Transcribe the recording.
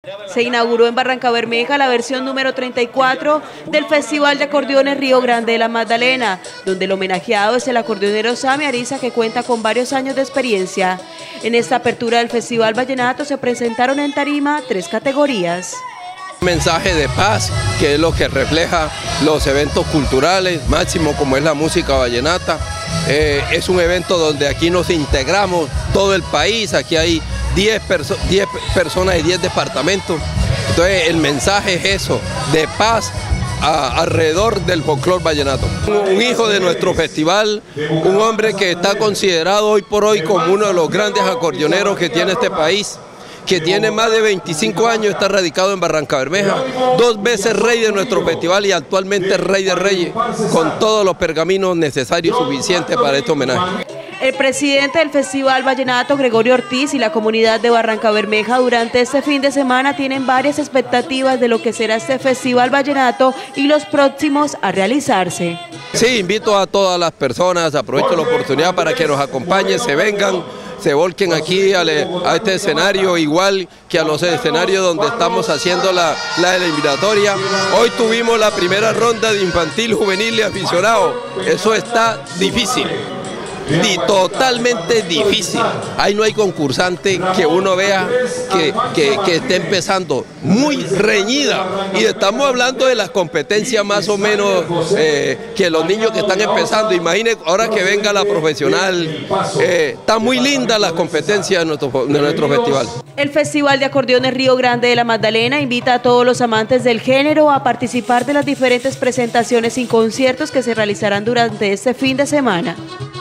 Se inauguró en Barrancabermeja la versión número 34 del Festival de Acordeones Río Grande de la Magdalena, donde el homenajeado es el acordeonero Sammy Ariza, que cuenta con varios años de experiencia. En esta apertura del Festival Vallenato se presentaron en tarima 3 categorías. Un mensaje de paz, que es lo que refleja los eventos culturales, máximo como es la música vallenata. Es un evento donde aquí nos integramos todo el país, aquí hay 10 personas y 10 departamentos. Entonces el mensaje es eso, de paz alrededor del folclor vallenato. Un hijo de nuestro festival, un hombre que está considerado hoy por hoy como uno de los grandes acordeoneros que tiene este país, que tiene más de 25 años, está radicado en Barrancabermeja, 2 veces rey de nuestro festival y actualmente rey de reyes, con todos los pergaminos necesarios y suficientes para este homenaje. El presidente del Festival Vallenato, Gregorio Ortiz, y la comunidad de Barrancabermeja durante este fin de semana tienen varias expectativas de lo que será este Festival Vallenato y los próximos a realizarse. Sí, invito a todas las personas, aprovecho la oportunidad para que nos acompañen, se vengan, se volquen aquí a este escenario, igual que a los escenarios donde estamos haciendo la eliminatoria. Hoy tuvimos la primera ronda de infantil, juvenil y aficionado. Eso está difícil. Totalmente difícil. Ahí no hay concursante que uno vea que esté empezando, muy reñida, y estamos hablando de las competencias más o menos que los niños que están empezando. Imaginen ahora que venga la profesional. Está muy linda las competencias de nuestro festival. El Festival de Acordeones Río Grande de la Magdalena invita a todos los amantes del género a participar de las diferentes presentaciones y conciertos que se realizarán durante este fin de semana.